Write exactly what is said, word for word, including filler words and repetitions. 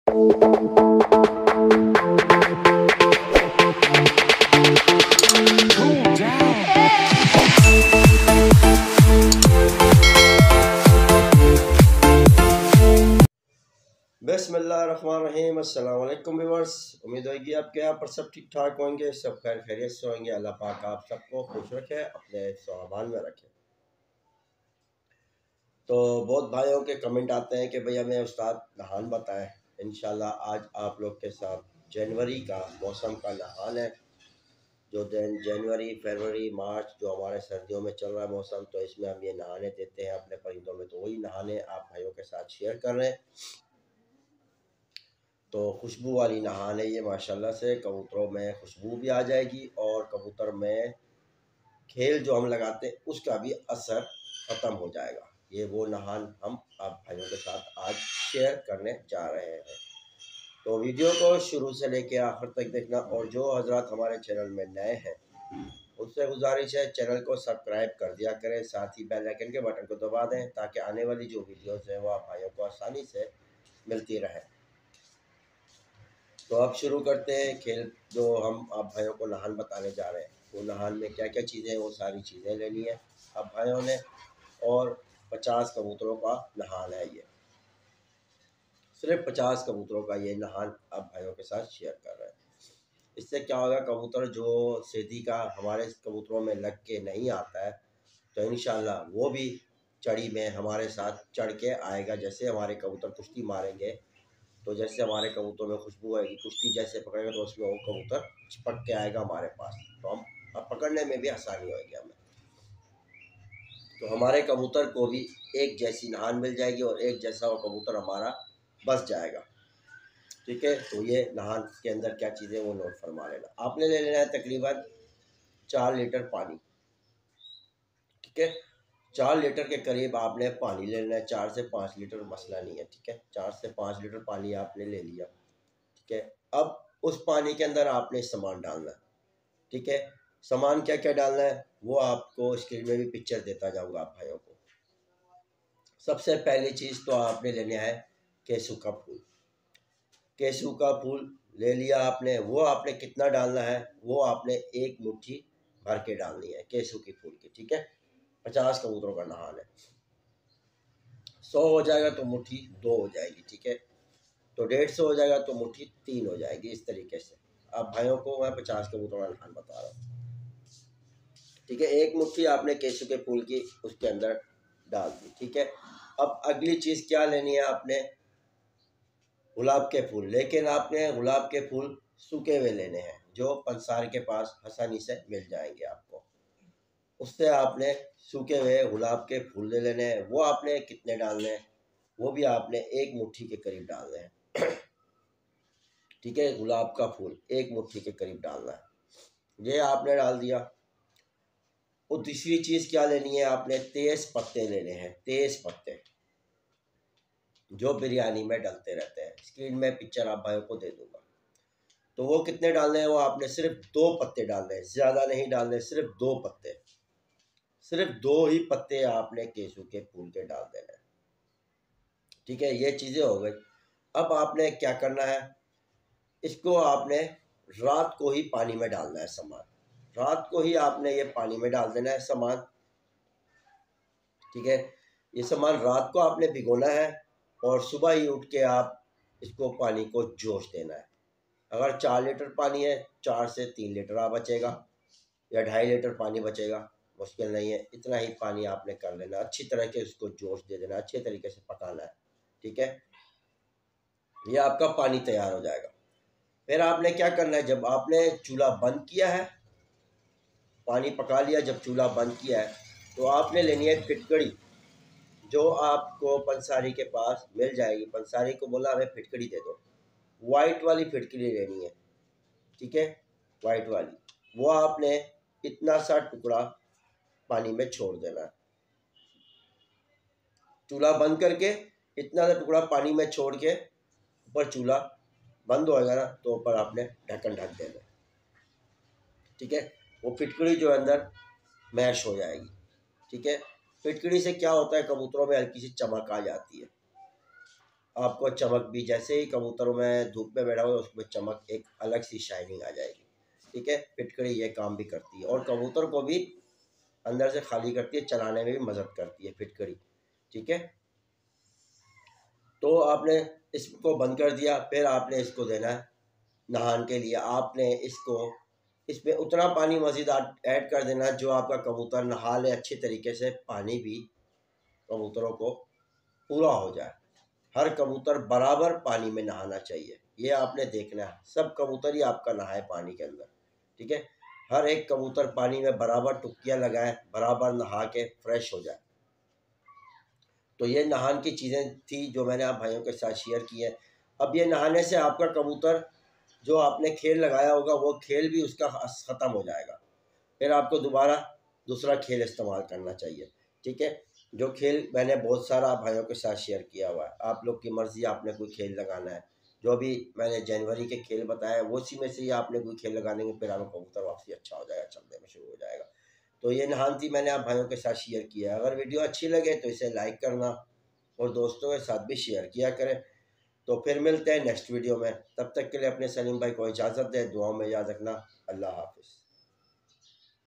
बिस्मिल्लाहिर्रहमानिर्रहीम। अस्सलाम वालेकुम व्यूअर्स, उम्मीद होगी आपके यहाँ पर सब ठीक ठाक होंगे, सब खैर खैरियत से होंगे। अल्लाह पाक आप सबको खुश रखे, अपने सामान में रखे। तो बहुत भाइयों के कमेंट आते हैं कि भाई हमें उस्ताद नहान बताएं। इंशाल्लाह आज आप लोग के साथ जनवरी का मौसम का नहान है, जो दिन जनवरी फरवरी मार्च जो हमारे सर्दियों में चल रहा है मौसम, तो इसमें हम ये नहाने देते हैं अपने परिंदों में। तो वही नहाने आप भाइयों के साथ शेयर कर रहे हैं। तो खुशबू वाली नहान है ये, माशाल्लाह से कबूतरों में खुशबू भी आ जाएगी और कबूतर में खेल जो हम लगाते हैं उसका भी असर ख़त्म हो जाएगा। ये वो नहान हम आप भाइयों के साथ आज शेयर करने जा रहे हैं। तो वीडियो को शुरू से लेके आखिर तक देखना, और जो हजरात हमारे चैनल में नए हैं उनसे गुजारिश है चैनल को सब्सक्राइब कर दिया करें, साथ ही बेल आइकन के बटन को दबा दें ताकि आने वाली जो वीडियोज़ हैं वो आप भाइयों को आसानी से मिलती रहे। तो अब शुरू करते हैं खेल जो हम आप भाइयों को नहान बताने जा रहे हैं। वो नहान में क्या क्या चीज़ें हैं वो सारी चीज़ें लेनी है आप भाइयों ने, और पचास कबूतरों का नहान है ये, सिर्फ पचास कबूतरों का ये नहान आप भाइयों के साथ शेयर कर रहे हैं। इससे क्या होगा, कबूतर जो सेधी का हमारे कबूतरों में लग के नहीं आता है तो इंशाल्लाह वो भी चढ़ी में हमारे साथ चढ़ के आएगा। जैसे हमारे कबूतर कुश्ती मारेंगे तो जैसे हमारे कबूतर में खुशबू आएगी, कुश्ती जैसे पकड़ेगा तो उसमें वो कबूतर चिपक के आएगा हमारे पास, तो हम अब पकड़ने में भी आसानी होगी हमें। तो हमारे कबूतर को भी एक जैसी नहान मिल जाएगी और एक जैसा वो कबूतर हमारा बस जाएगा। ठीक है, तो ये नहान के अंदर क्या चीज़ें वो नोट फरमा लेना। आपने ले लेना है तकरीबन चार लीटर पानी। ठीक है, चार लीटर के करीब आपने पानी ले लेना है, चार से पाँच लीटर मसला नहीं है। ठीक है, चार से पाँच लीटर पानी आपने ले लिया। ठीक है, अब उस पानी के अंदर आपने सामान डालना है। ठीक है, सामान क्या क्या डालना है वो आपको स्क्रीन में भी पिक्चर देता जाऊंगा आप भाइयों को। सबसे पहली चीज़ तो आपने लेना है केसू का फूल। केसू का फूल ले लिया आपने, वो आपने कितना डालना है वो आपने एक मुट्ठी भर के डालनी है केसू की फूल की। ठीक है, पचास कबूतरों का नहान है, सौ हो जाएगा तो मुट्ठी दो हो जाएगी। ठीक है, तो डेढ़ सौ हो जाएगा तो मुट्ठी तीन हो जाएगी। इस तरीके से अब भाइयों को मैं पचास कबूतरों का नहान बता रहा हूँ। ठीक है, एक मुट्ठी आपने केसू के फूल की उसके अंदर डाल दी। ठीक है, अब अगली चीज़ क्या लेनी है, आपने गुलाब के फूल, लेकिन आपने गुलाब के फूल सूखे हुए लेने हैं जो पंसार के पास आसानी से मिल जाएंगे आपको। उससे आपने सूखे हुए गुलाब के फूल ले लेने हैं। वो आपने कितने डालने हैं वो भी आपने एक मुट्ठी के करीब डालने हैं। ठीक है, गुलाब का फूल एक मुट्ठी के करीब डालना है, ये आपने डाल दिया। और दूसरी चीज़ क्या लेनी है, आपने तेज पत्ते लेने हैं। तेज पत्ते जो बिरयानी में डलते रहते हैं, स्क्रीन में पिक्चर आप भाइयों को दे दूंगा। तो वो कितने डालने हैं, वो आपने सिर्फ दो पत्ते डालने हैं, ज़्यादा नहीं डालने, सिर्फ दो पत्ते, सिर्फ दो ही पत्ते आपने केसू के फूल के डाल देने हैं। ठीक है, ये चीज़ें हो गई। अब आपने क्या करना है, इसको आपने रात को ही पानी में डालना है सामान। रात को ही आपने ये पानी में डाल देना है सामान। ठीक है, ये सामान रात को आपने भिगोना है और सुबह ही उठ के आप इसको पानी को जोश देना है। अगर चार लीटर पानी है, चार से तीन लीटर आ बचेगा या ढाई लीटर पानी बचेगा, मुश्किल नहीं है, इतना ही पानी आपने कर लेना। अच्छी तरह के उसको जोश दे देना, अच्छे तरीके से पकाना है। ठीक है, ये आपका पानी तैयार हो जाएगा। फिर आपने क्या करना है, जब आपने चूल्हा बंद किया है, पानी पका लिया, जब चूल्हा बंद किया है तो आपने लेनी है फिटकड़ी, जो आपको पंसारी के पास मिल जाएगी। पंसारी को बोला हमें फिटकड़ी दे दो, वाइट वाली फिटकड़ी लेनी है। ठीक है, वाइट वाली, वो आपने इतना सा टुकड़ा पानी में छोड़ देना है। चूल्हा बंद करके इतना सा टुकड़ा पानी में छोड़ के ऊपर चूल्हा बंद होएगा ना तो ऊपर आपने ढक्कन ढक देना। ठीक है, वो फिटकड़ी जो अंदर मैश हो जाएगी। ठीक है, फिटकड़ी से क्या होता है, कबूतरों में हल्की सी चमक आ जाती है। आपको चमक भी, जैसे ही कबूतरों में धूप में बैठा हुआ उसमें चमक, एक अलग सी शाइनिंग आ जाएगी। ठीक है, फिटकड़ी ये काम भी करती है और कबूतर को भी अंदर से खाली करती है, चलाने में भी मदद करती है फिटकड़ी। ठीक है, तो आपने इसको बंद कर दिया, फिर आपने इसको देना है नहाने के लिए। आपने इसको इसमें उतना पानी मज़ीद ऐड कर देना जो आपका कबूतर नहा ले अच्छे तरीके से, पानी भी कबूतरों को पूरा हो जाए। हर कबूतर बराबर पानी में नहाना चाहिए, ये आपने देखना है। सब कबूतर ही आपका नहाए पानी के अंदर। ठीक है, हर एक कबूतर पानी में बराबर टुक्कियाँ लगाए, बराबर नहा के फ्रेश हो जाए। तो ये नहान की चीज़ें थी जो मैंने आप भाइयों के साथ शेयर की है। अब ये नहाने से आपका कबूतर जो आपने खेल लगाया होगा वो खेल भी उसका ख़त्म हो जाएगा, फिर आपको दोबारा दूसरा खेल इस्तेमाल करना चाहिए। ठीक है, जो खेल मैंने बहुत सारा भाइयों के साथ शेयर किया हुआ है, आप लोग की मर्ज़ी, आपने कोई खेल लगाना है। जो भी मैंने जनवरी के खेल बताया वो उसी में से ही आपने कोई खेल लगा लेंगे, फिर आपका कबूतर वापसी अच्छा हो जाएगा, चलने में शुरू हो जाएगा। तो ये नहान थी, मैंने आप भाइयों के साथ शेयर किया है। अगर वीडियो अच्छी लगे तो इसे लाइक करना और दोस्तों के साथ भी शेयर किया करें। तो फिर मिलते हैं नेक्स्ट वीडियो में, तब तक के लिए अपने सलीम भाई को इजाज़त दें, दुआओं में याद रखना। अल्लाह हाफ़िज़।